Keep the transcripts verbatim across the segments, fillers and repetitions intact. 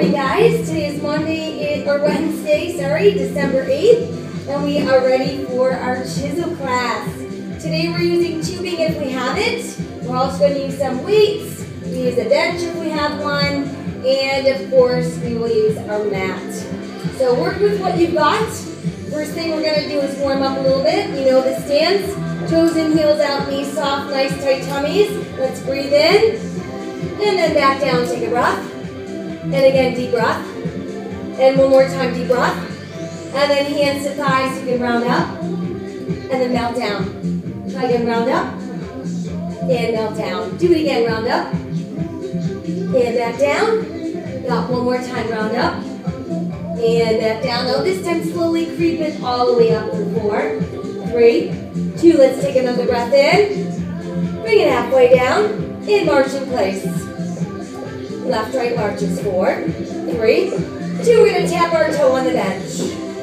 morning, guys. Today is Monday, or Wednesday, sorry, December eighth, and we are ready for our Chizel class. Today we're using tubing if we have it. We're also going to use some weights. We use a bench if we have one, and of course we will use our mat. So work with what you've got. First thing we're going to do is warm up a little bit. You know the stance. Toes in, heels out, knees soft, nice tight tummies. Let's breathe in, and then back down, take a breath. And again, deep breath. And one more time, deep breath. And then hands to thighs, you can round up. And then melt down. Try again, round up. And melt down. Do it again, round up. And back down. Got one more time, round up. And back down. Now this time, slowly creep it all the way up to four, three, two. Let's take another breath in. Bring it halfway down. And march in place. Left, right marches. Four, three, two. We're going to tap our toe on the bench.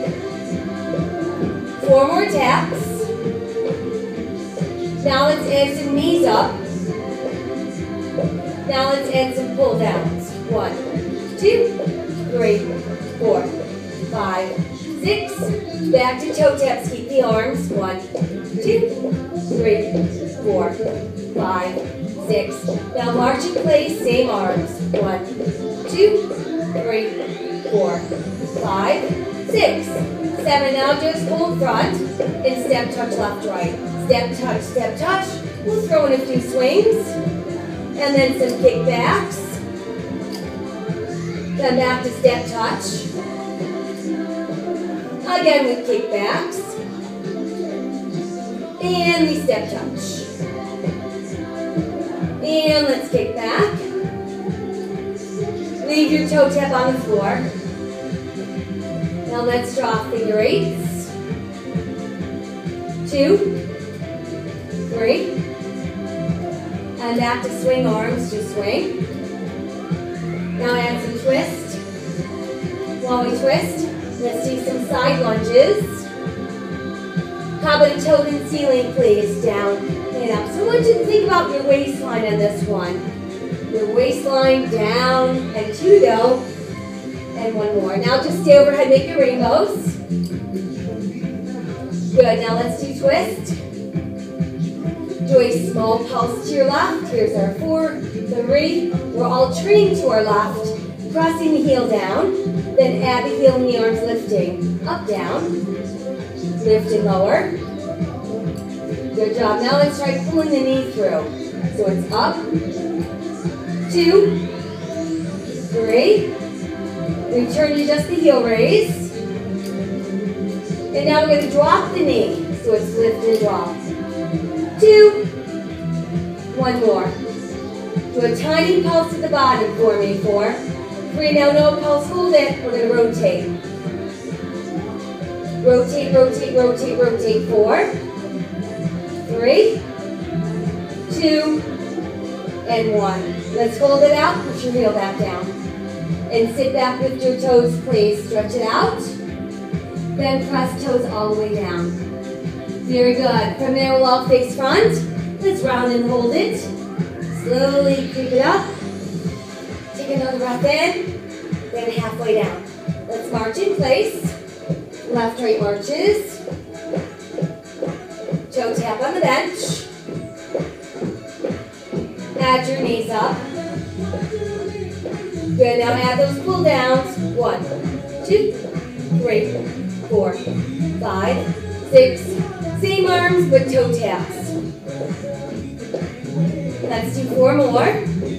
Four more taps. Now let's add some knees up. Now let's add some pull downs. One, two, three, four, five, six. Back to toe taps. Keep the arms. One, two, three, four, five, six. Now march in place, same arms. One, two, three, four, five, six, seven. Now just hold front and step, touch, left, right. Step, touch, step, touch. We'll throw in a few swings. And then some kickbacks. Then back to step, touch. Again with kickbacks. And we step, touch. And let's kick back. Leave your toe tap on the floor. Now let's draw figure eights. Two, three, and back to swing arms, just swing. Now add some twist. While we twist, let's do some side lunges. How about a toe and ceiling, please? Down and up. So I want you to think about your waistline on this one. Your waistline down, and two go. And one more. Now just stay overhead, make your rainbows. Good, now let's do twist. Do a small pulse to your left. Here's our four, three. We're all turning to our left, pressing the heel down. Then add the heel and the arms lifting. Up, down. Lift and lower. Good job. Now let's try pulling the knee through. So it's up, two, three. Return to just the heel raise. And now we're going to drop the knee. So it's lift and drop. Two. One more. Do a tiny pulse at the bottom for me. Four. Three. Now no pulse. Hold it. We're going to rotate. Rotate, rotate, rotate, rotate. Four. Three. Two. And one. Let's hold it out. Push your heel back down. And sit back with your toes, please. Stretch it out. Then press toes all the way down. Very good. From there, we'll all face front. Let's round and hold it. Slowly creep it up. Take another breath in. Then halfway down. Let's march in place. Left, right marches. Toe tap on the bench. Add your knees up. Good, now add those pull downs. One, two, three, four, five, six. Same arms, but toe taps. Let's do four more.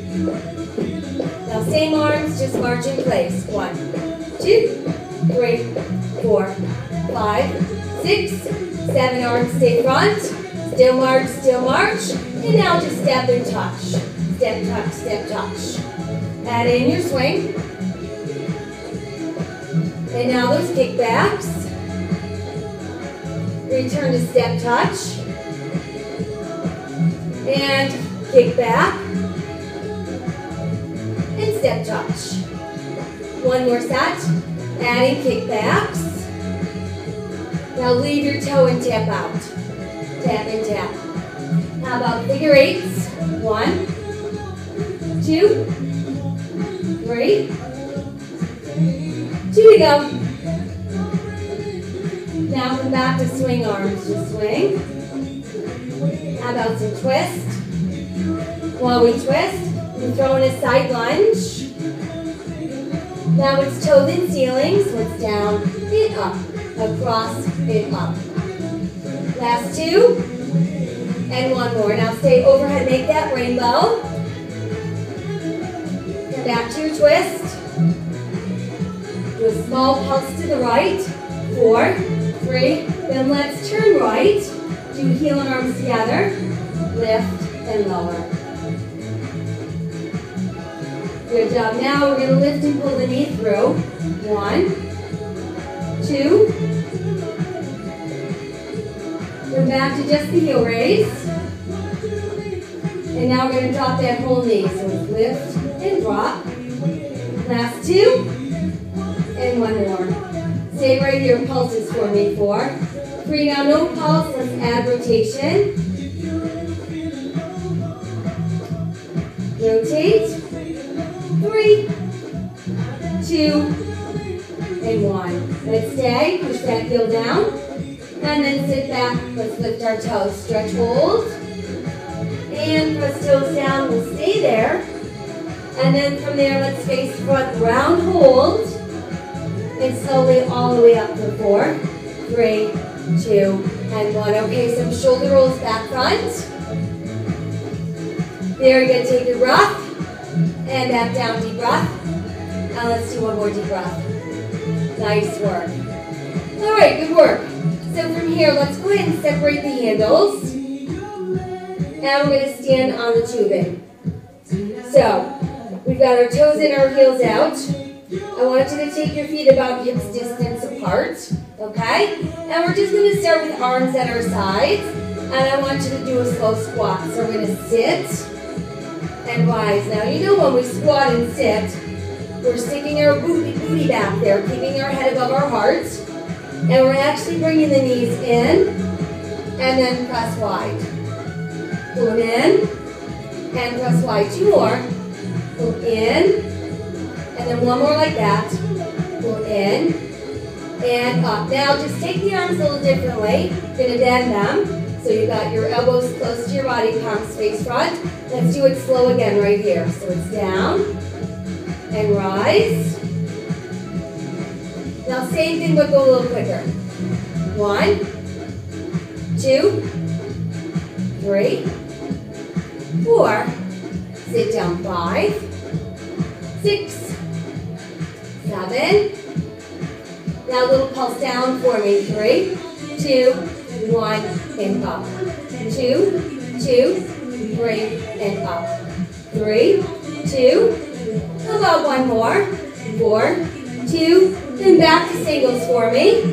Now same arms, just march in place. One, two, three, four, five, six, seven. Arms stay front. Still march, still march. And now just step and touch. Step, touch, step, touch. Add in your swing. And now those kickbacks. Return to step touch. And kick back. And step touch. One more set. Adding kickbacks. Now leave your toe and tap out. Tap and tap. How about figure eights? One, two, three, Two to go. Now come back to swing arms. Just swing. How about some twist? While we twist, we throw in a side lunge. Now it's toes and ceiling, so it's down and up, across and up. Last two, and one more. Now stay overhead, make that rainbow. Back to your twist. Do a small pulse to the right. Four, three, then let's turn right. Do heel and arms together. Lift and lower. Good job. Now we're going to lift and pull the knee through. One, two. Come back to just the heel raise. And now we're going to drop that whole knee. So lift and drop. Last two. And one more. Stay right here. Pulses for me. Four. Three. Now no pulse. Let's add rotation. Rotate. Three, two, and one. Let's stay. Push that heel down. And then sit back. Let's lift our toes. Stretch, hold. And press toes down. We'll stay there. And then from there, let's face front. Round hold. And slowly all the way up to four, three, two, and one. Okay, some shoulder rolls back front. Very good. Take your breath. And back down, deep breath. Now let's do one more deep breath. Nice work. All right, good work. So from here, let's go ahead and separate the handles. And we're going to stand on the tubing. So we've got our toes in, our heels out. I want you to take your feet about hips distance apart. Okay? And we're just going to start with arms at our sides. And I want you to do a slow squat. So we're going to sit and rise. Now, you know when we squat and sit, we're sticking our booty, booty back there, keeping our head above our heart. And we're actually bringing the knees in and then press wide. Pull them in and press wide. Two more. Pull in and then one more like that. Pull in and up. Now, just take the arms a little differently. You're going to bend them. So you've got your elbows close to your body, palms face front. Let's do it slow again right here. So it's down and rise. Now same thing, but go a little quicker. One, two, three, four. Sit down. Five, six, seven. Now a little pulse down for me. Three, two, one, and up. Two, two, three, and up. Three, two. How about one more? Four, two, then back to singles for me.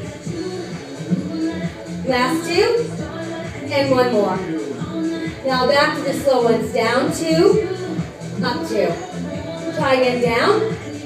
Last two, and one more. Now back to the slow ones. Down two, up two. Try again, down.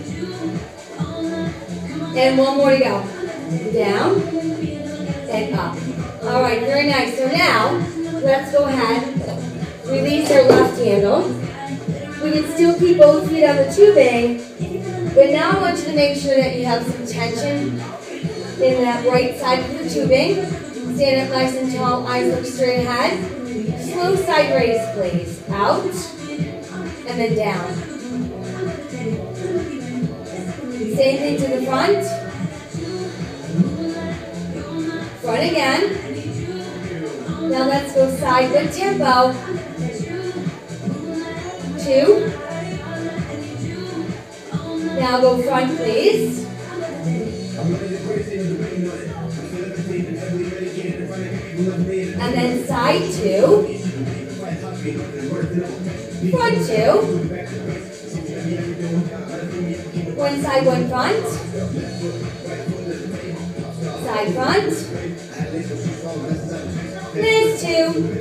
And one more to go. Down and up. All right, very nice. So now, let's go ahead, release our left handle. We can still keep both feet on the tubing, but now I want you to make sure that you have some tension in that right side of the tubing. Stand up nice and tall, eyes look straight ahead. Slow side raise, please. Out, and then down. Same thing to the front. Front again. Now let's go side with tempo. Two. Now go front, please. And then side two. Front two. One side, one front. Side front. There's two.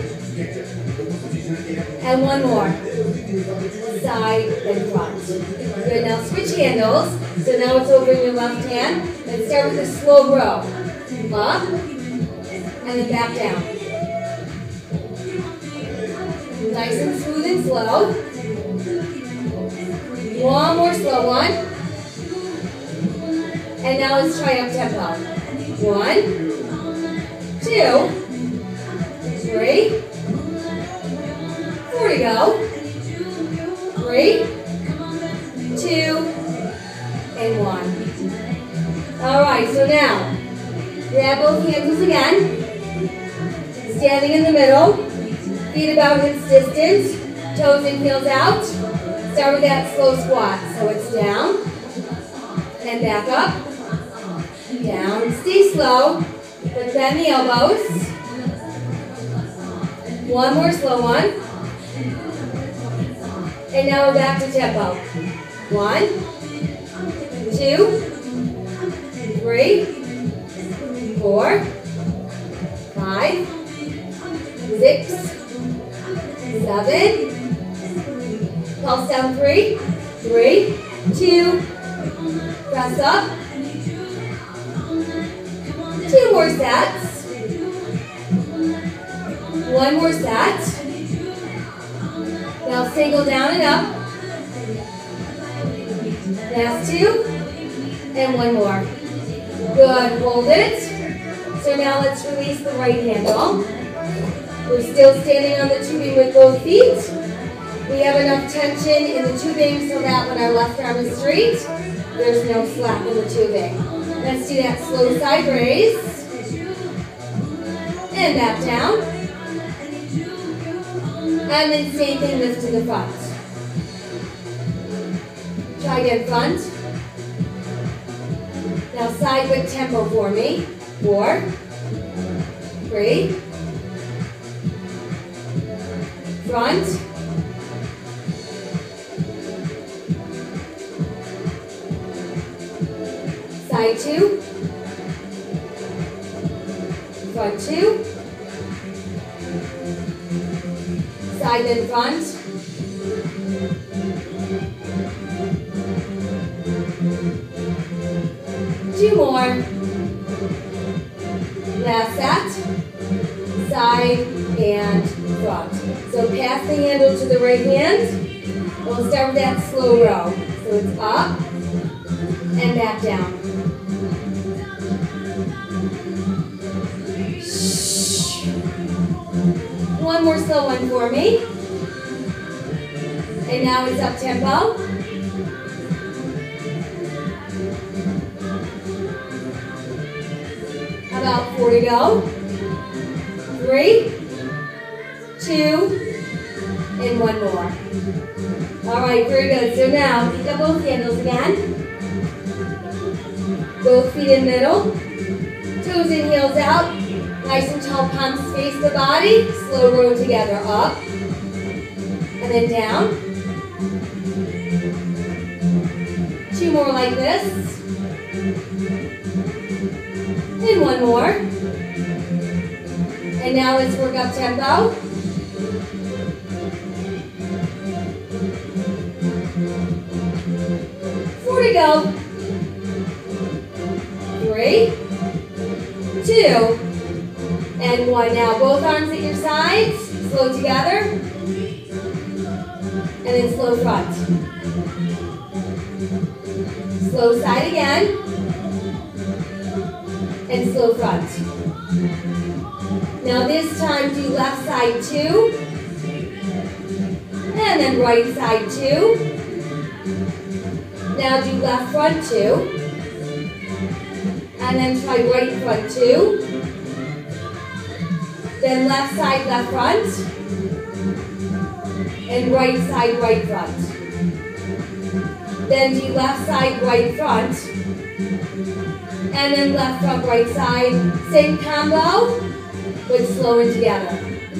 And one more. Side and front. Good, now switch handles. So now it's over in your left hand. Let's start with a slow row. Up. And then back down. Nice and smooth and slow. One more slow one. And now let's try up tempo. One, two, three, four to go. Three, two, and one. All right, so now, grab both handles again. Standing in the middle, feet about hips distance, toes and heels out. Start with that slow squat. So it's down, and back up, down. Stay slow, but bend the elbows. One more slow one. And now we're back to tempo. One, two, three, four, five, six, seven. Pulse down three, three, two, press up. Two more sets. One more set. Now single down and up. Last two. And one more. Good, hold it. So now let's release the right handle. We're still standing on the tubing with both feet. We have enough tension in the tubing so that when our left arm is straight, there's no slack in the tubing. Let's do that slow side raise. And back down. And then same thing, lift to the front. Try again, front. Now side with tempo for me. Four, three, front, side two, front two, side then front, two more. Last set, side and front. So pass the handle to the right hand. We'll start with that slow row. So it's up and back down. One more slow one for me. And now it's up tempo. About four to go. Three, two, and one more. All right, very good. So now, pick up both handles again. Both feet in middle. Toes and heels out. Nice and tall, palms face the body. Slow row together. Up. And then down. Two more like this. And one more. And now let's work up tempo. Four to go. Three, two, and one. Now both arms at your sides. Slow together. And then slow front. Slow side again. And slow front. Now this time do left side two. And then right side two. Now do left front two. And then try right front two. Then left side left front. And right side right front. Then do left side right front. And then left front, right side. Same combo, but slowing together.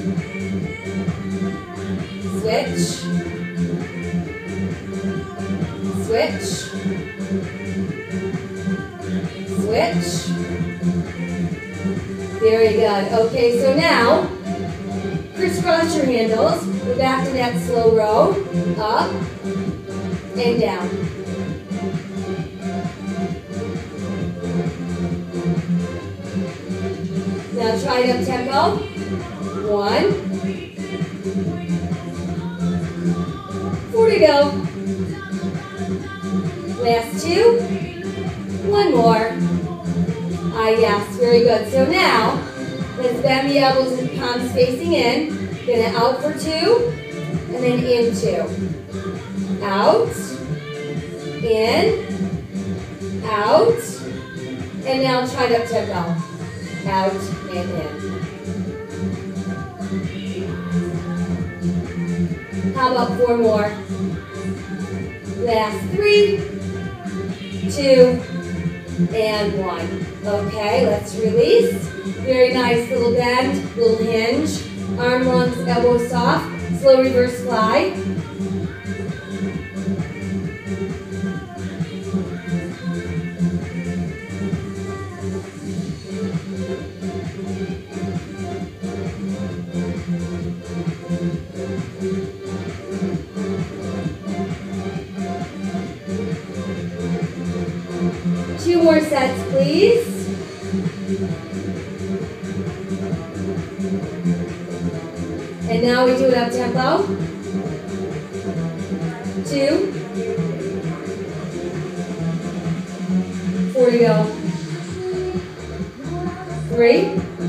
Switch. Switch. Switch. Very good. Okay, so now, crisscross your handles. Go back to that slow row. Up and down. Now try it up tempo. One. Four to go. Last two. One more. Ah, yes, very good. So now, let's bend the elbows and palms facing in. Gonna out for two, and then in two. Out, in, out, and now try up tempo. Out and in. How about four more? Last three, two, and one. Okay, let's release. Very nice little bend, little hinge. Arm, lungs, elbows soft. Slow reverse fly. Two more sets, please. And now we do it up tempo. Two. Four to go. Three.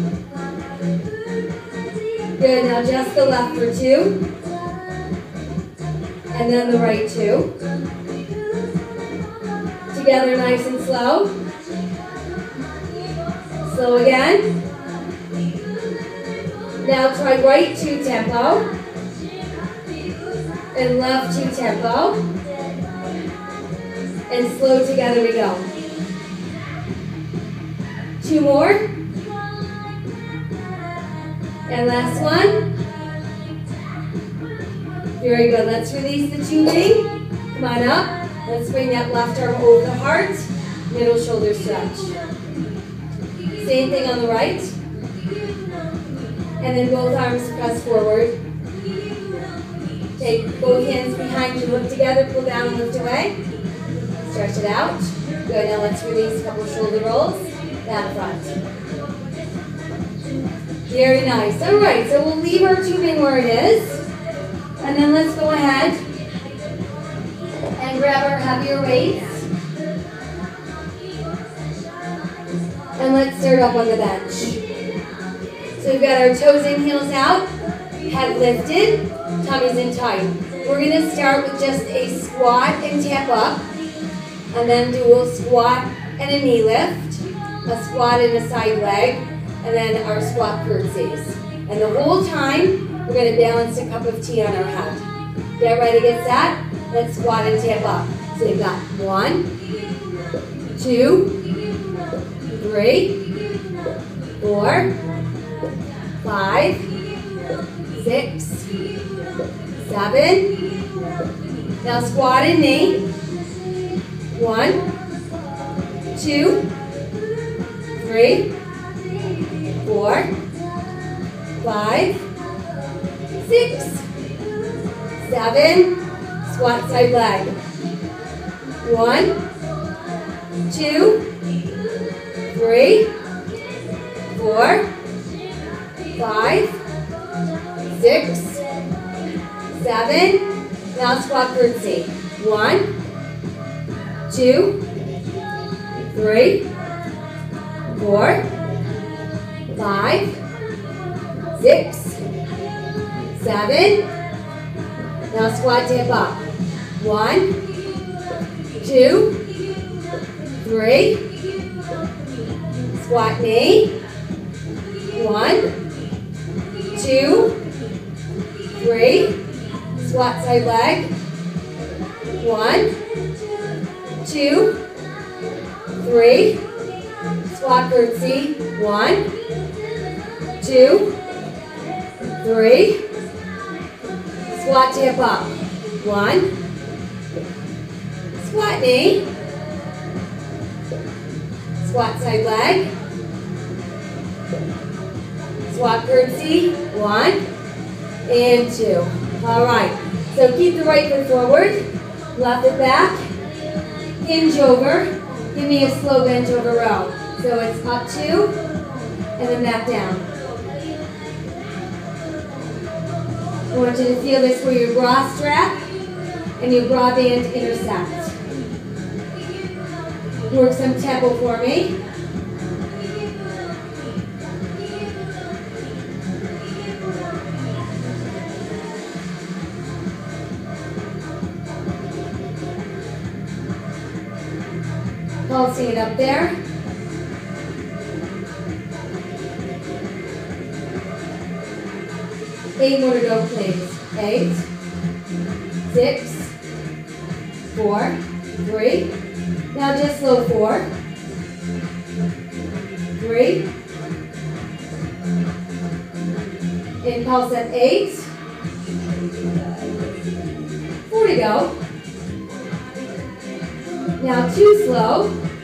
Good, now just the left for two. And then the right two. Together nice and slow. Slow again. Now try right two tempo. And left two tempo. And slow together we go. Two more. And last one. Very good. Let's release the tubing. Come on up. Let's bring that left arm over the heart. Middle shoulder stretch. Same thing on the right. And then both arms press forward. Take both hands behind you, lift together, pull down and lift away. Stretch it out. Good, now let's release a couple shoulder rolls. Down front. Very nice. All right, so we'll leave our tubing where it is. And then let's go ahead and grab our heavier weights. And let's start up on the bench. So we've got our toes and heels out, head lifted, tummies in tight. We're going to start with just a squat and tap up, and then do a squat and a knee lift, a squat and a side leg, and then our squat curtsies. And the whole time, we're going to balance a cup of tea on our head. Get ready, get set. Let's squat and tap up. So you've got one, two, three, four, five, six, seven. Now squat and knee. One, two, three, four, five, six, seven. Squat side leg. One, two, three, four, five, six, seven. Now squat curtsy. One, two, three, four, five, six, seven. Now squat tap up. One, two, three. Squat knee. One, two, three. Squat side leg. One, two, three. Squat curtsy. One, two, three. Squat tap up. One. Squat knee. Squat side leg. Squat curtsy. One and two. All right. So keep the right foot forward. Left foot back. Hinge over. Give me a slow bench over row. So it's up two and then back down. I want you to feel this where your bra strap and your bra band intersect. Work some tempo for me. Pulsing it up there. Eight more to go, please. Eight, six, four, three. Now just slow four, three. Impulse at eight. Four to go. Now two slow.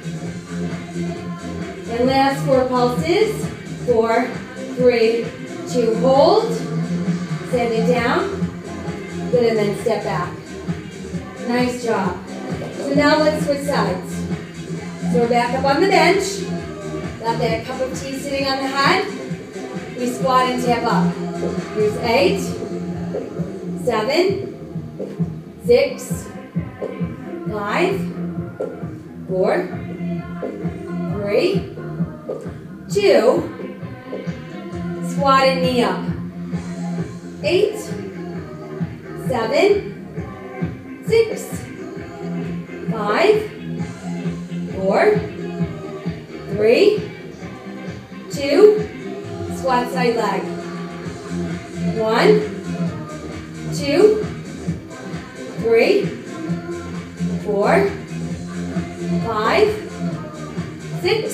And last four pulses. Four, three, two, hold. Send it down. Good, and then step back. Nice job. So now let's switch sides. So we're back up on the bench. Got that cup of tea sitting on the head. We squat and tap up. Here's eight, seven, six, five, four, three, two, squat and knee up. Eight, seven, six, five, four, three, two, squat side leg. One, two, three, four, five, six,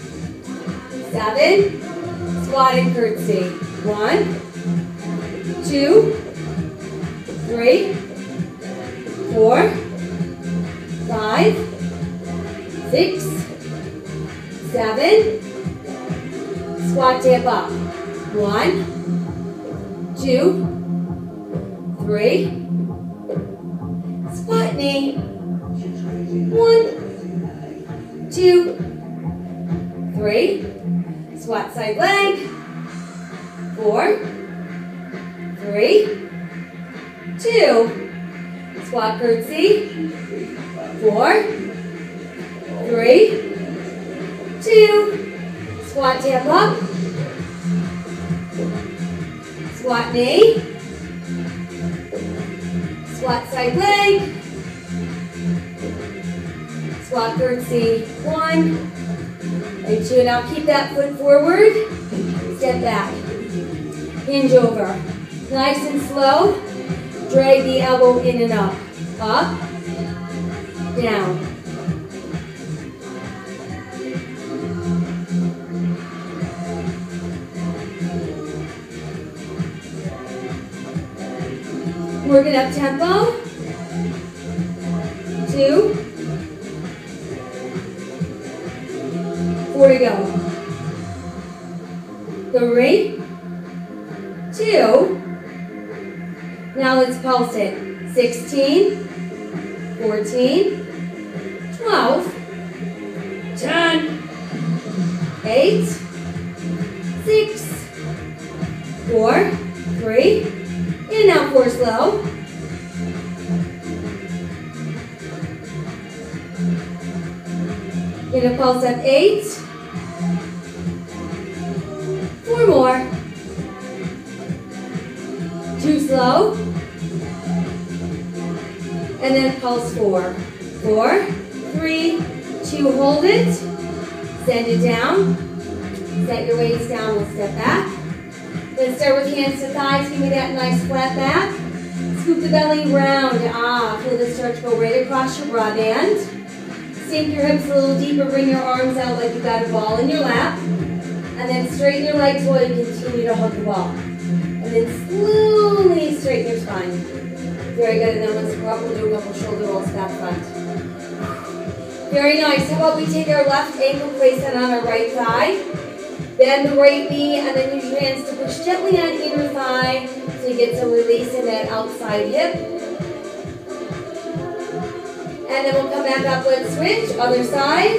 seven, squat and curtsy. One, two, three, four, five, six, seven, squat tap up. One, two, three, squat knee. One, two, three, squat side leg. Four, three, two, squat curtsy. Four, three, two, squat tap up. Squat knee. Squat side leg. Squat curtsy. One and two. Now keep that foot forward. Step back. Hinge over. Nice and slow. Drag the elbow in and up. Up. Down. Working up tempo. Two. Four to go. Three. Two. Now let's pulse it. Sixteen. Fourteen. Twelve. Ten. Eight. Six. Four. Three. And now four slow. Gonna pulse up eight. Four more. Two slow. And then pulse four. Four, three, two, hold it. Send it down. Set your weights down, we'll step back. Let's start with hands to thighs. Give me that nice flat back. Scoop the belly round. Ah, feel the stretch go right across your broad band. Sink your hips a little deeper. Bring your arms out like you got a ball in your lap. And then straighten your legs while you continue to hug the ball. And then slowly straighten your spine. Very good. And then let's go up. We'll do a couple shoulder rolls back front. Very nice. How about we take our left ankle, place it on our right thigh. Bend the right knee, and then use your hands to push gently on inner thigh so you get some release in that outside hip. And then we'll come back up. Let's switch. Other side.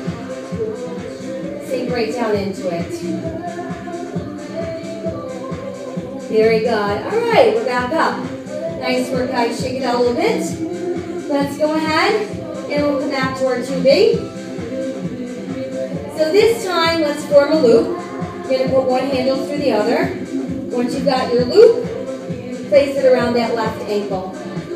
Sink right down into it. Very good. All right, we're back up. Nice work, guys. Shake it out a little bit. Let's go ahead, and we'll come back to our tubing. So this time, let's form a loop. You're going to put one handle through the other. Once you've got your loop, place it around that left ankle.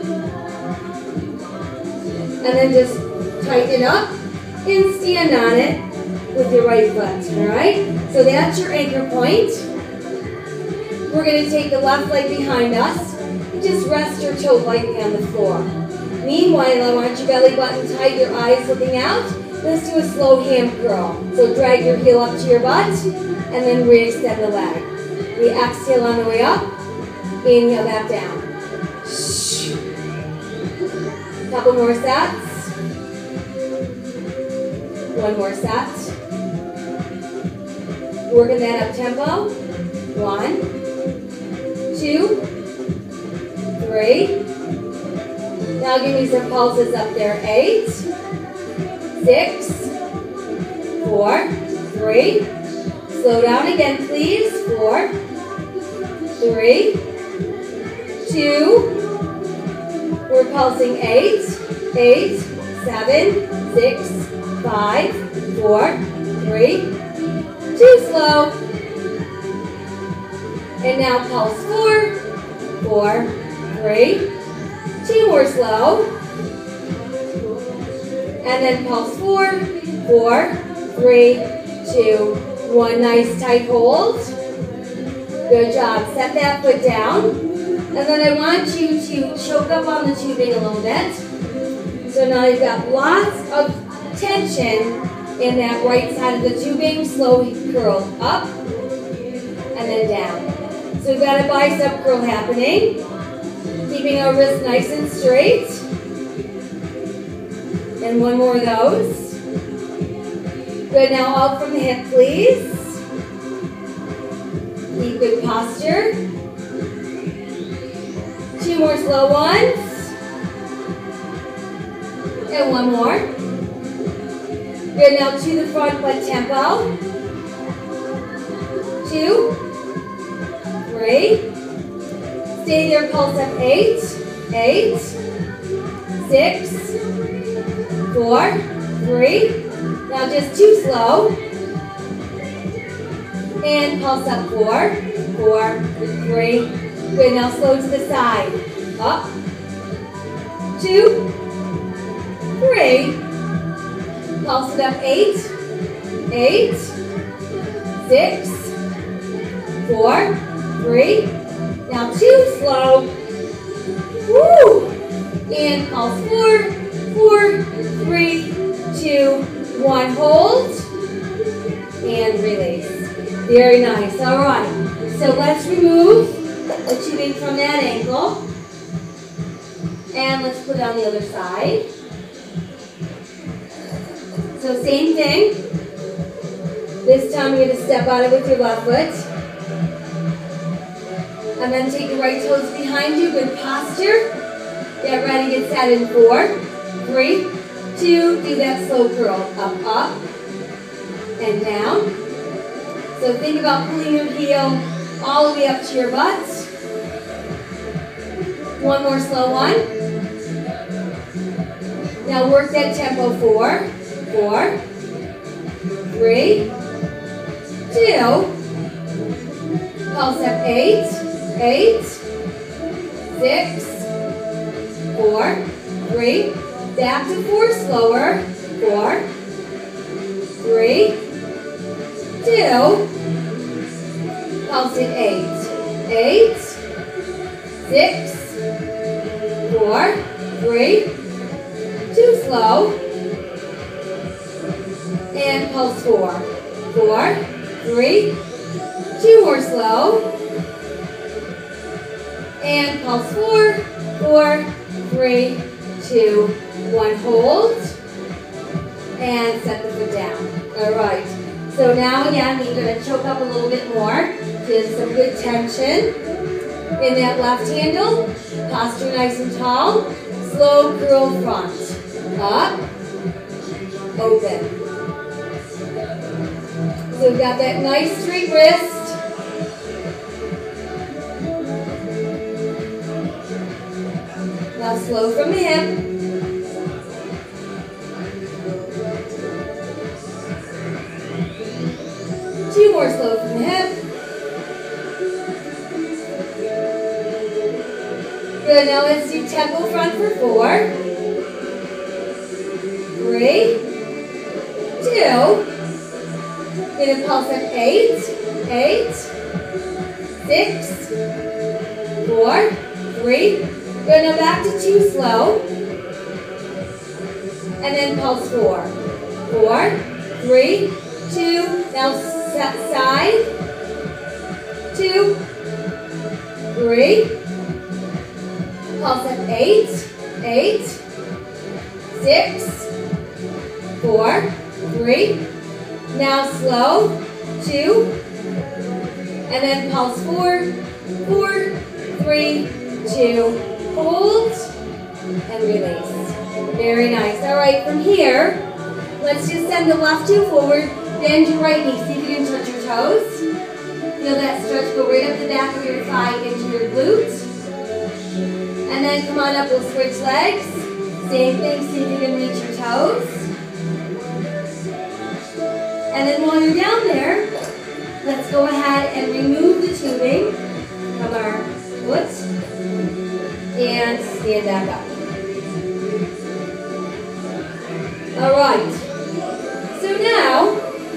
And then just tighten it up and stand on it with your right foot, all right? So that's your anchor point. We're going to take the left leg behind us and just rest your toe lightly on the floor. Meanwhile, I want your belly button tight, your eyes looking out. Let's do a slow ham curl. So drag your heel up to your butt and then re-extend the leg. We exhale on the way up, inhale back down. Couple more sets. One more set. Working that up tempo. One, two, three. Now give me some pulses up there. Eight, six, four, three. Slow down again, please. Four, three, two. We're pulsing eight, eight, seven, six, five, four, three, two. Slow. And now pulse four, four, three, two more slow. And then pulse four, four, three, two, one. Nice tight hold. Good job. Set that foot down. And then I want you to choke up on the tubing a little bit. So now you've got lots of tension in that right side of the tubing. Slow curl up and then down. So we've got a bicep curl happening. Keeping our wrists nice and straight. And one more of those. Good, now out from the hip, please. Keep good posture. Two more slow ones. And one more. Good, now to the front, but tempo. Two. Three. Stay there, pulse up. Eight. Eight. Six. Four. Three. Now just two slow. And pulse up. Four. Four. Three. Good, now slow to the side. Up. Two. Three. Pulse it up. Eight. Eight. Six. Four. Three. Now two slow. Woo! And pulse four. Four. Three. Two. One. Hold. And release. Very nice. All right. So let's remove the tubing from that ankle. And let's put it on the other side. So same thing. This time you're going to step on it with your left foot. And then take the right toes behind you. Good posture. Get ready, get set in four, three, two. Do that slow curl. Up, up, and down. So think about pulling your heel all the way up to your butt. One more slow one. Now work that tempo. Four, four, three, two. Pulse up. Eight, eight, six, four, three. Back to four slower. Four, three, two. Pulse it. Eight, eight, six, four, three, two slow, and pulse four, four, three, two more slow, and pulse four, four, three, two, one. Hold, and set the foot down. All right. So now again, you're going to choke up a little bit more. Get some good tension in that left handle. Posture nice and tall. Slow curl front. Up. Open. So we've got that nice straight wrist. Now slow from the hip. Two more slow from the hip. Good, now let's do tempo front for four. Three. Two. Gonna pulse at eight. Eight. Six. Four. Three. Good, now back to two slow. And then pulse four. Four. Three. Two. Now side. Two. Three. Pulse at eight. Eight. Six. Four. Three. Now slow. Two. And then pulse four. Four. Three. Two. Hold. And release. Very nice. All right, from here, let's just send the left toe forward. Bend your right knee. See if you can touch your toes. Feel that stretch go right up the back of your thigh into your glute. And then come on up, we'll switch legs. Same thing, see if you can reach your toes. And then while you're down there, let's go ahead and remove the tubing from our foot and stand back up. All right. So now,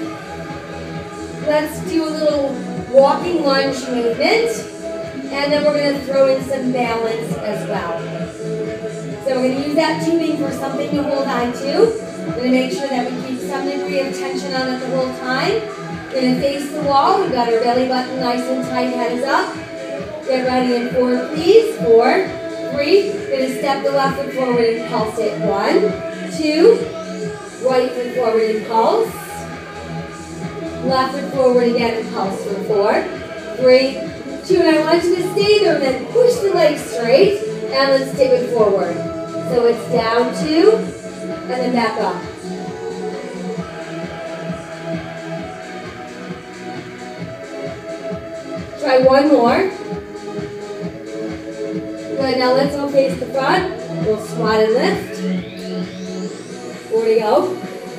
let's do a little walking lunge movement. And then we're going to throw in some balance as well. So we're going to use that tubing for something to hold on to. We're going to make sure that we keep some degree of tension on it the whole time. We're going to face the wall. We've got our belly button nice and tight, head is up. Get ready in four, please. Four, three. We're going to step the left foot forward and pulse it. One, two. Right foot forward and pulse. Left foot forward again and pulse for four, three, two. And I want you to stay there and then push the legs straight. And let's take it forward. So it's down two and then back up. Try one more. Good, now let's all face the front. We'll squat and lift. Four to go.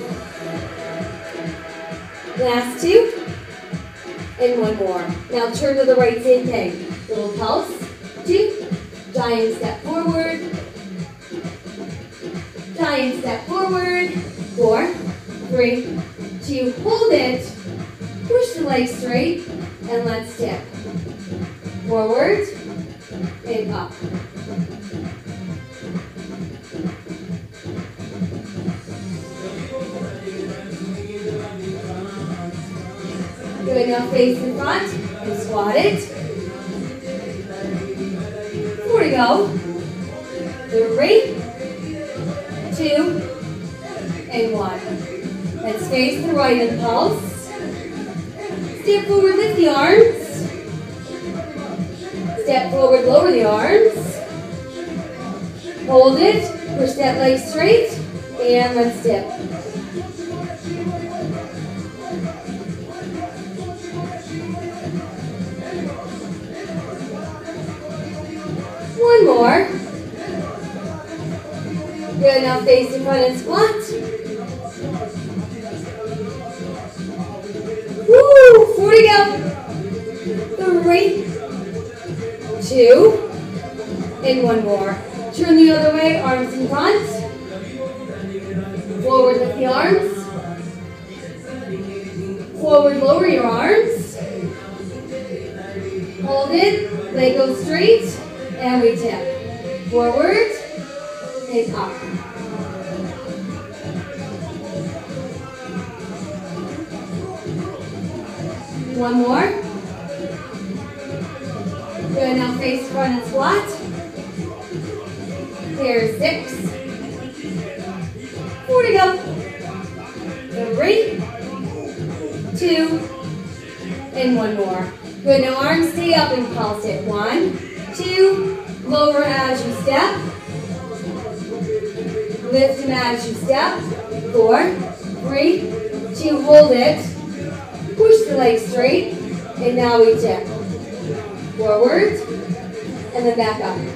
Last two. And one more. Now turn to the right, same thing. Little pulse. Two. Giant step forward. Giant step forward. Four. Three. Two. Hold it. Push the legs straight. And let's tip. Forward. And up. Good, now face in front and squat it. Four to go. Three, two, and one. Let's face the right and pulse. Step forward, lift the arms. Step forward, lower the arms. Hold it, push that leg straight, and let's dip. One more. Good, now face in front and squat. Woo, four to go. Three, two, and one more. Turn the other way, arms in front. Forward, lift the arms. Forward, lower your arms. Hold it, leg goes straight, and we tip. Forward, and up. One more. Good, now face front and squat. Here's six. Four to go. Three, two, and one more. Good, now arms stay up and pulse it. One, two, lower as you step. Lift them as you step. Four, three, two, hold it. Push the legs straight, and now we tip. Forward, and then back up.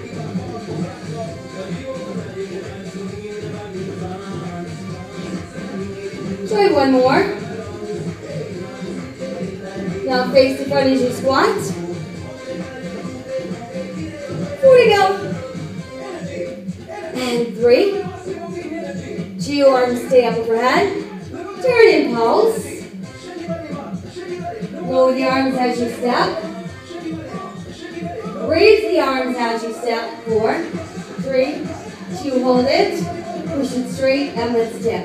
Try one more. Now face the front as you squat. Four to go. And three. Two arms stay up overhead. Turn and pulse. Lower the arms as you step. Raise the arms as you step. Four, three, two, hold it. Push it straight and let's dip.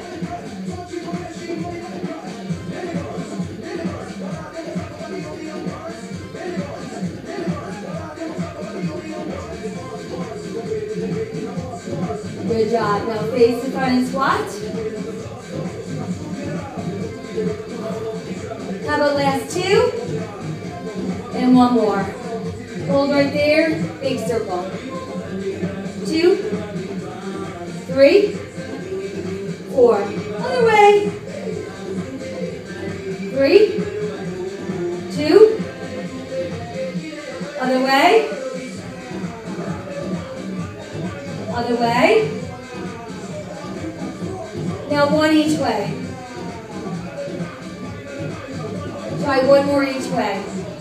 Good job. Now face the front and squat. How about last two? And one more. Hold right there. Big circle. Two, three, four. Other way. Three, two, other way. Other way. Now one each way. Try one more each way.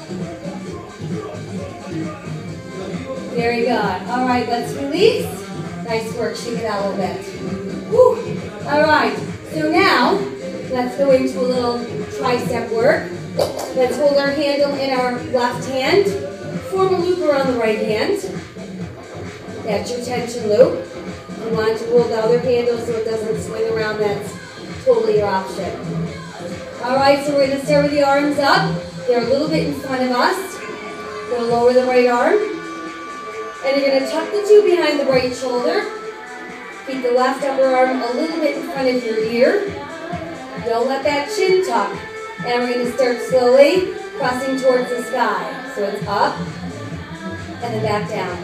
Very good. All right, let's release. Nice work. Shake it out a little bit. Whew. All right. So now, let's go into a little tricep work. Let's hold our handle in our left hand. Form a loop around the right hand. That's your tension loop. You want to hold the other handle so it doesn't swing around. That's totally your option. All right, so we're going to start with the arms up. They're a little bit in front of us. We're going to lower the right arm. And you're going to tuck the two behind the right shoulder. Keep the left upper arm a little bit in front of your ear. Don't let that chin tuck. And we're going to start slowly pressing towards the sky. So it's up and then back down.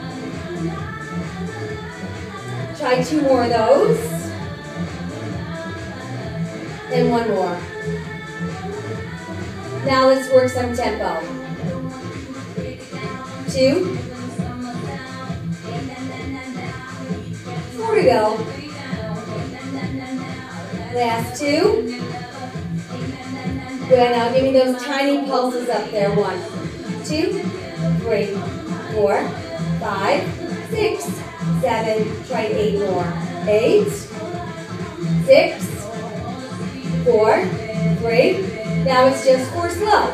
Try two more of those. And one more. Now let's work some tempo. Two. Four to go. Last two. Good, now give me those tiny pulses up there. One, two, three, four, five, six, seven, try eight more. Eight, six, four, three. Now it's just four slow.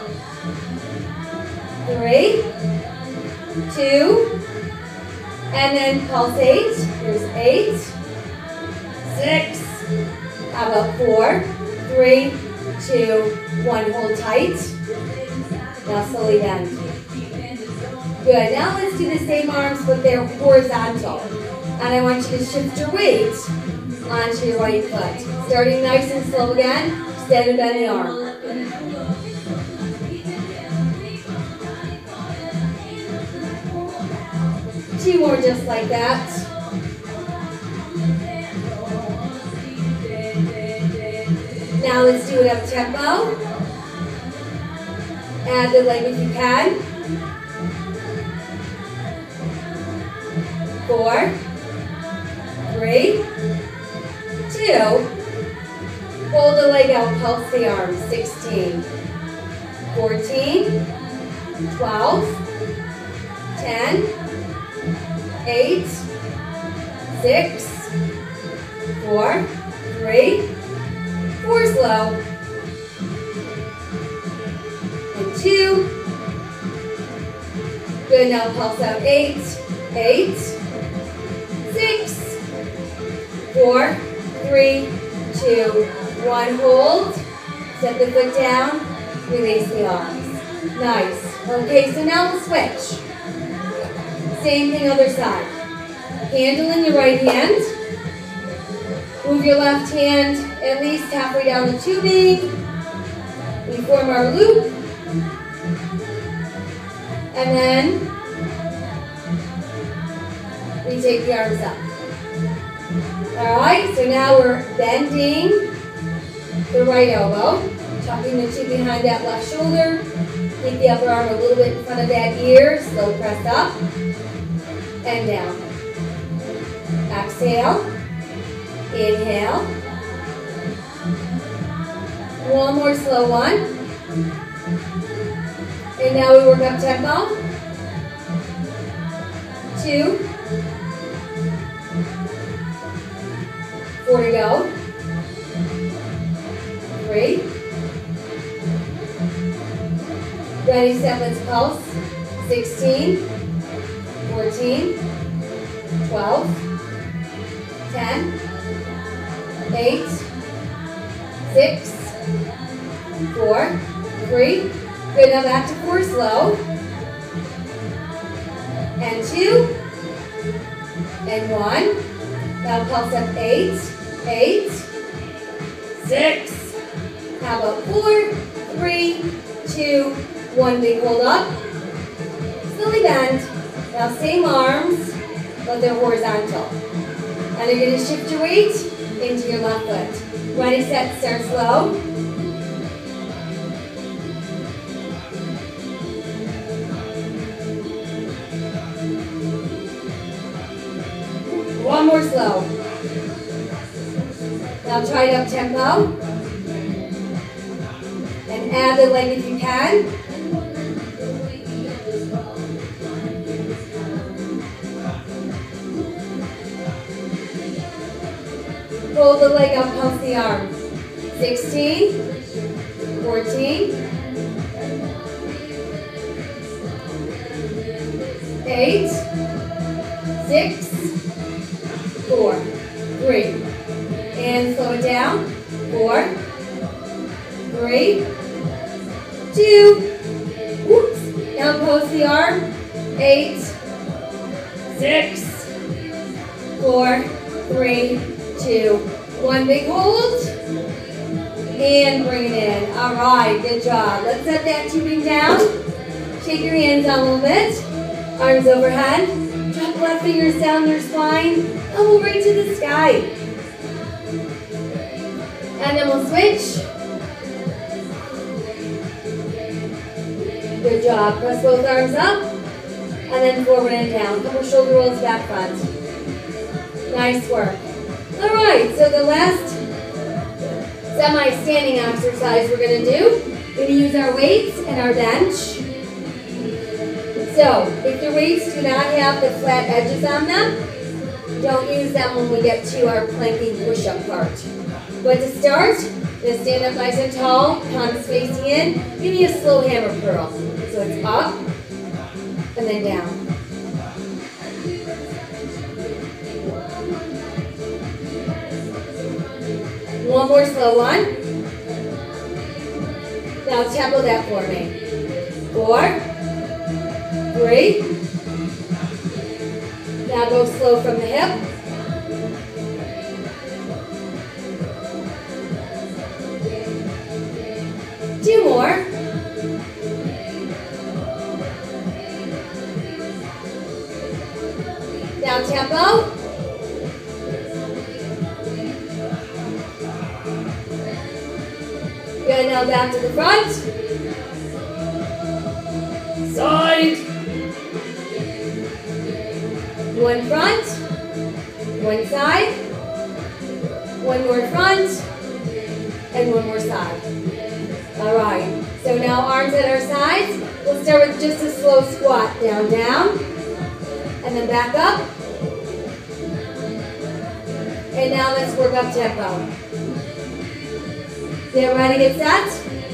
Three, two, and then pulsate. Here's eight, six, how about four, three, two, one, hold tight. Now slowly bend. Good, now let's do the same arms, but they're horizontal. And I want you to shift your weight onto your right foot. Starting nice and slow again, extend and bend the arm. Two more just like that. Now let's do it up tempo. Add the leg if you can. Four, three, two. Hold the leg out, pulse the arms. Sixteen, fourteen, twelve, ten, eight, six, four, three, four slow, and two. Good, now pulse out. Eight, eight, six, four, three, two, one. Hold. Set the foot down. Release the arms. Nice. Okay, so now we'll switch. Same thing, other side. Handle in your right hand. Move your left hand at least halfway down the tubing. We form our loop. And then we take the arms up. All right, so now we're bending the right elbow, tucking the two behind that left shoulder. Keep the upper arm a little bit in front of that ear. Slow press up and down. Exhale. Inhale. One more slow one. And now we work up tempo. Two. Four to go. Three. Ready, set, let's pulse. sixteen. fourteen. twelve. ten. eight. six. four. three. Good, now back to four slow. And two. And one. Now pulse up eight. Eight. Six. How about four, three, two, one. Big hold up. Slowly bend. Now same arms, but they're horizontal. And you're going to shift your weight into your left foot. Ready, set, start slow. One more slow. Now try it up tempo. And add the leg if you can. Hold the leg up, pulse the arm. sixteen, fourteen, eight, six, four, three. And slow it down. Four, three, two, whoops. Now post the arm. Eight, six, four, three, two, one. Big hold. And bring it in. All right, good job. Let's set that tubing down. Shake your hands out a little bit. Arms overhead. Drop left fingers down your spine. Elbow right to the sky. And then we'll switch. Good job. Press both arms up. And then forward and down. Couple shoulder rolls back front. Nice work. All right, so the last semi-standing exercise we're going to do, we're going to use our weights and our bench. So, if your weights do not have the flat edges on them, don't use them when we get to our planking push-up part. But to start, just stand up nice and tall, palms facing in. Give me a slow hammer curl. So it's up and then down. One more slow one. Now tempo that for me. Four, three. Now go slow from the hip. Two more. Down tempo. Good, now back to the front. Side. One front. One side. One more front. And one more side. All right, so now arms at our sides. We'll start with just a slow squat. Down, down, and then back up. And now let's work up tempo. Get ready, get set.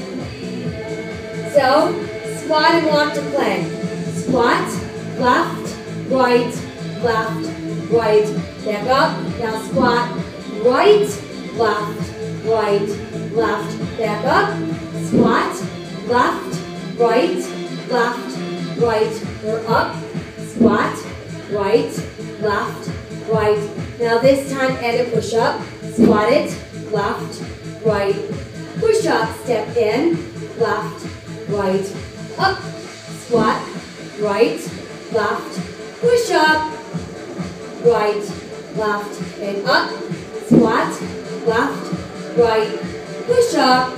So, squat and walk to plank. Squat, left, right, left, right. Back up. Now squat, right, left, right, left. Back up. Squat, left, right, left, right. We're up. Squat, right, left, right. Now this time add a push-up. Squat it, left, right. Push-up, step in, left, right. Up, squat, right, left. Push-up, right, left. And up, squat, left, right. Push-up.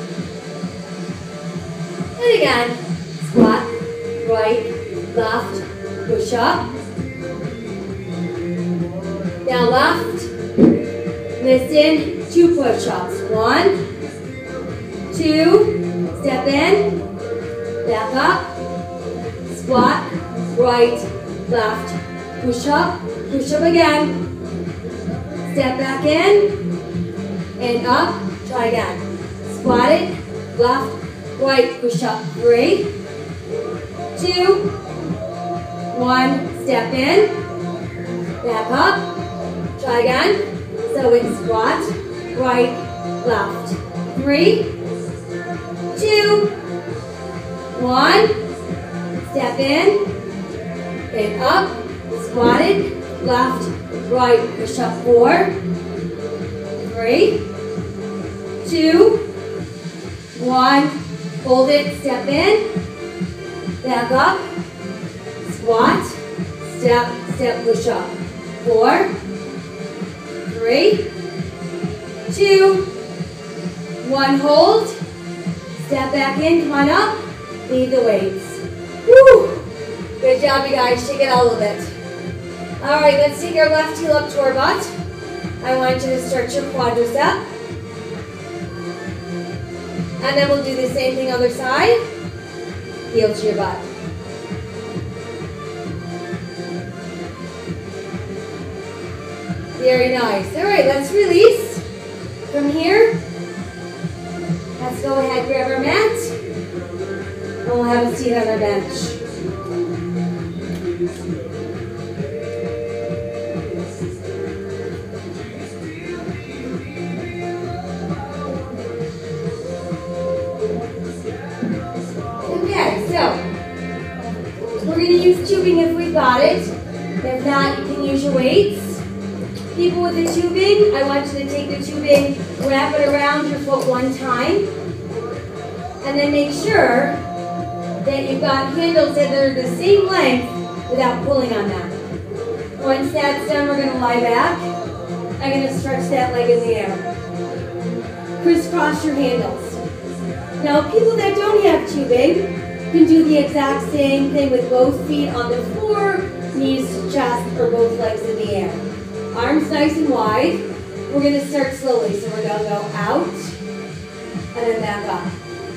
And again, squat, right, left, push up. Now left, listen, two push-ups. One, two, Step in, back up, squat, right, left, push up, push up again. Step back in, and up, try again. Squat it, left, right, push up. Three, two, one, step in, back up, try again. So it's squat, right, left. Three, two, one, step in, and up, squatted, left, right, push up. Four, three, two, one, hold it, step in, back up, squat, step, step, push up. Four, three, two, one, hold, step back in, come on up, leave the weights. Woo! Good job, you guys, shake it out a little bit. All right, let's take our left heel up to our butt. I want you to stretch your quadricep. And then we'll do the same thing other side. Heel to your butt. Very nice. All right, let's release. From here, let's go ahead, grab our mat, and we'll have a seat on our bench. Okay, so we're going to use tubing if we've got it. If not, you can use your weights. People with the tubing, I want you to take the tubing, wrap it around your foot one time, and then make sure that you've got handles that are the same length without pulling on them. Once that's done, we're going to lie back. I'm going to stretch that leg in the air. Crisscross your handles. Now, people that don't have tubing can do the exact same thing with both feet on the floor, knees to chest, or both legs in the air. Arms nice and wide. We're going to start slowly. So we're going to go out and then back up.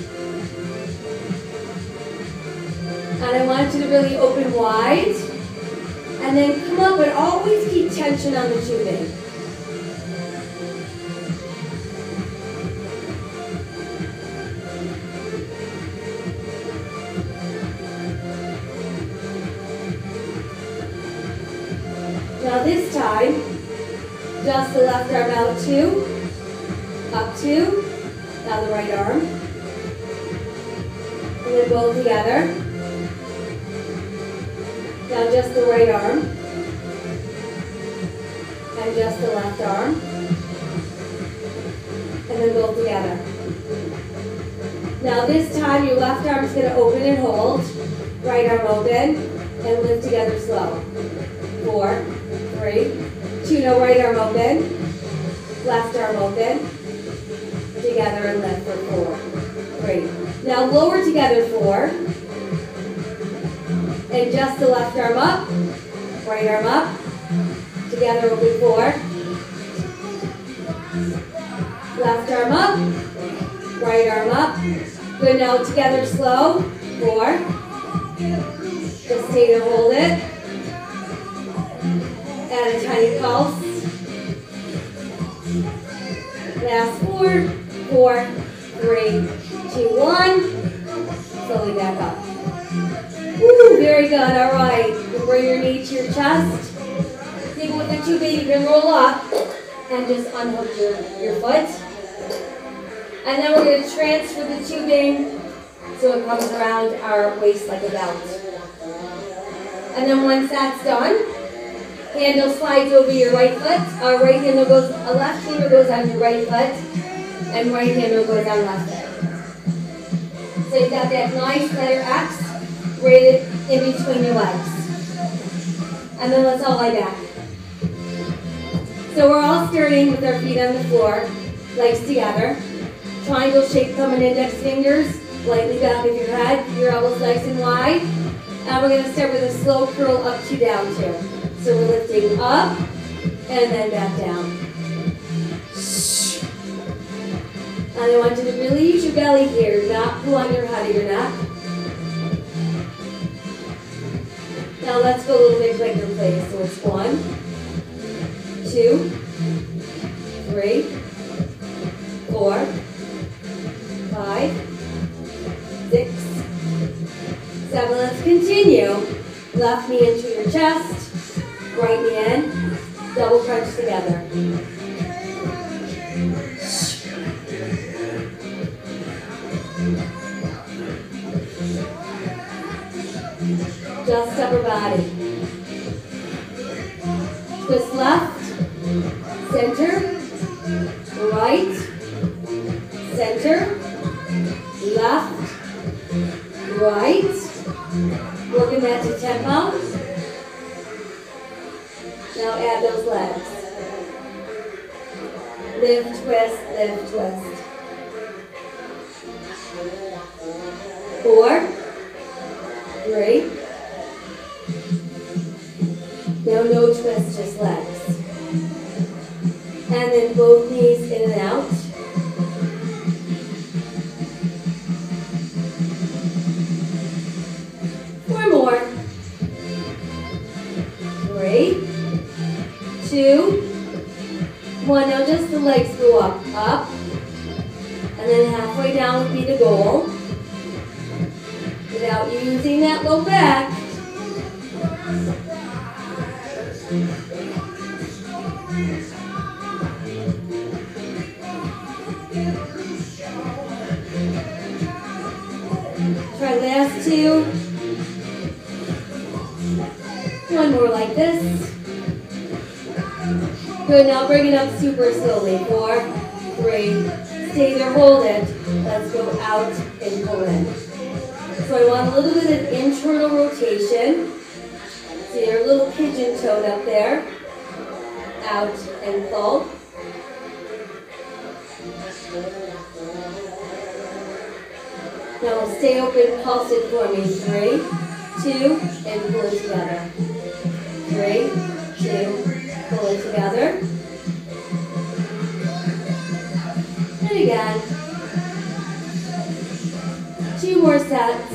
And I want you to really open wide. And then come up, but always keep tension on the tubing. Now this time, just the left arm out two, up two, now the right arm, and then both together. Now just the right arm, and just the left arm, and then both together. Now this time your left arm is going to open and hold, right arm open, and lift together slow. Four, three, two, no, right arm open, left arm open, together and lift for four, three. Now lower together four, and just the left arm up, right arm up, together open four, left arm up, right arm up, good, now together slow, four, just stay there, hold it, add a tiny pulse. Last four, four, three, two, one. Slowly back up. Woo, very good. All right. You bring your knee to your chest. People with the tubing, you can roll up and just unhook your, your foot. And then we're going to transfer the tubing so it comes around our waist like a belt. And then once that's done, handle slides over your right foot. Uh, right handle goes, a left handle goes on your right foot, and right handle goes on left foot. So you've got that nice letter X right in between your legs. And then let's all lie back. So we're all starting with our feet on the floor, legs together. Triangle shape thumb and index fingers, lightly back of your head, your elbows nice and wide. And we're going to start with a slow curl up, two, down, two. So we're lifting up and then back down. And I want you to really use your belly here, not pull on your head of your neck. Now let's go a little bit quicker, please. So it's one, two, three, four, five, six, seven. Let's continue. Left knee into your chest, right knee in, double crunch together. Just upper body. Twist left, center, right, center, left, right. Working that to tempo. Now add those legs. Lift, twist, lift, twist. Four, three. Now no twist, just legs. And then both knees in and out. Four more. Three, two, one. Now just the legs go up, up. And then halfway down would be the goal. Without using that low back. Try last two. One more like this. Good, now bring it up super slowly. Four, three, stay there, hold it. Let's go out and pull in. So I want a little bit of internal rotation. So you're a little pigeon-toed up there. Out and pull. Now stay open, pulse it for me. Three, two, and pull it together. Three, two, pull it together. And again. Two more sets.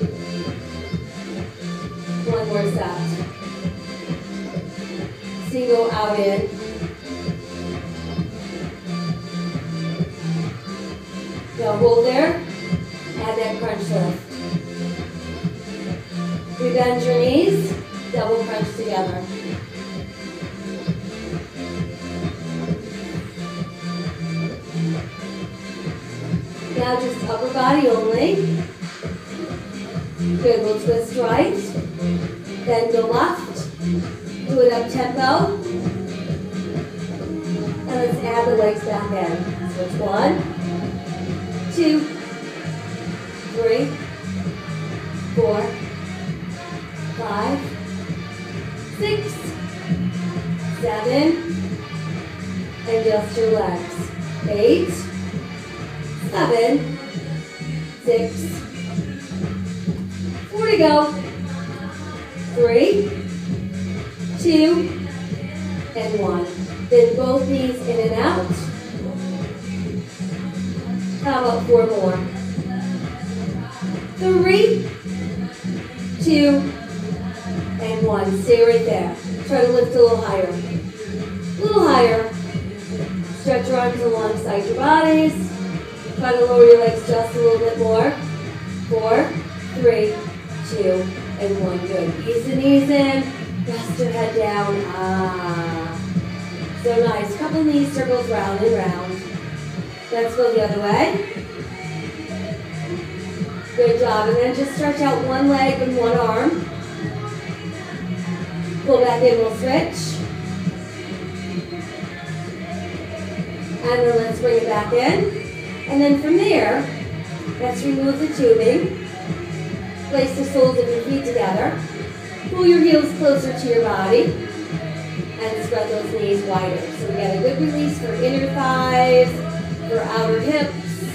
One more set. Single out in. Now hold there. Add that crunch lift. We bend your knees. Double crunch together. Now just upper body only. Good, we'll twist right. Then go left. Do it up tempo. And let's add the legs back in. So it's one, two, three, four, five, six, seven, and just your legs. Eight, seven, six, four to go. Three, two, and one. Then both knees in and out. How about four more? Three, two, and one. Stay right there. Try to lift a little higher. A little higher. Stretch your arms alongside your bodies. Try to lower your legs just a little bit more. Four, three, two, and one. Good. Ease the knees in. Rest your head down. Ah. So nice. Couple knee circles round and round. Let's go the other way. Good job. And then just stretch out one leg and one arm. Pull back in, we'll switch. And then let's bring it back in. And then from there, let's remove the tubing. Place the soles of your feet together. Pull your heels closer to your body. And spread those knees wider. So we got a good release for inner thighs, for outer hips.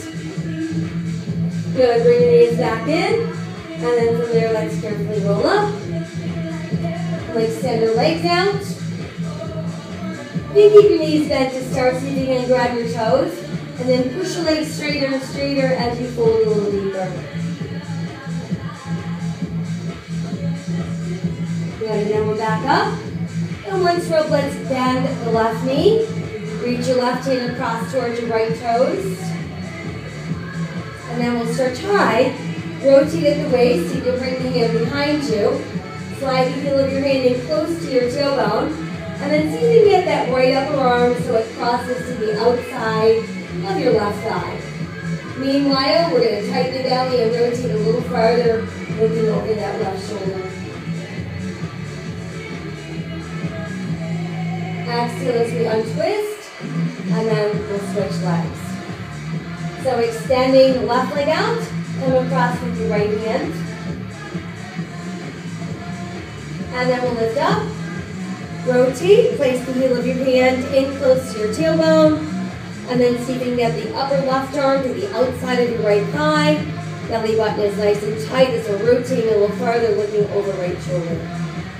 Good, bring your knees back in. And then from there, let's carefully roll up. Extend your legs out. You keep your knees bent to start, so you can grab your toes. And then push your legs straighter and straighter as you fold a little deeper. Good, and then we'll back up. And once rope, let's bend the left knee. Reach your left hand across towards your right toes. And then we'll start high. Rotate at the waist. You can bring the hand behind you. Slide the heel of your hand in close to your tailbone. And then see if you can get that right upper arm so it crosses to the outside of your left thigh. Meanwhile, we're going to tighten the belly and rotate a little farther, looking over that left shoulder. Exhale as we untwist, and then we'll switch legs. So extending the left leg out, come across with your right hand. And then we'll lift up, rotate, place the heel of your hand in close to your tailbone, and then see if you can get the upper left arm to the outside of your right thigh. Belly button is nice and tight as we're rotating a little farther, looking over right shoulder.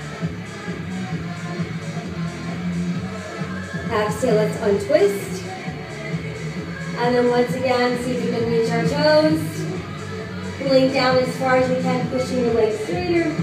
Exhale, let's untwist. And then once again, see if we can reach our toes. Pulling down as far as we can, pushing the legs straighter.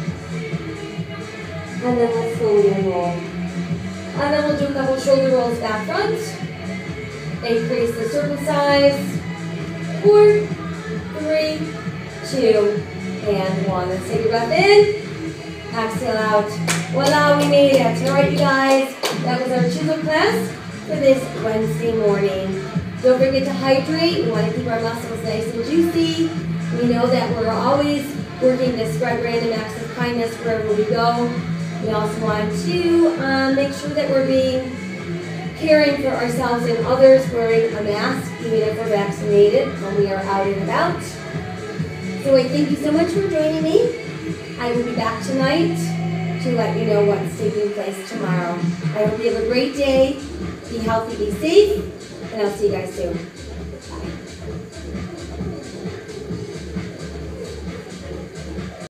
And then let's slowly unroll. And then we'll do a couple shoulder rolls back front. Increase the circle size. Four, three, two, and one. Let's take a breath in. Exhale out. Voila, we made it. All right, you guys. That was our Chizel class for this Wednesday morning. Don't forget to hydrate. We want to keep our muscles nice and juicy. We know that we're always working to spread random acts of kindness wherever we go. We also want to um, make sure that we're being caring for ourselves and others, wearing a mask, even if we're vaccinated when we are out and about. So I thank you so much for joining me. I will be back tonight to let you know what's taking place tomorrow. I hope you have a great day. Be healthy, be safe, and I'll see you guys soon. Bye.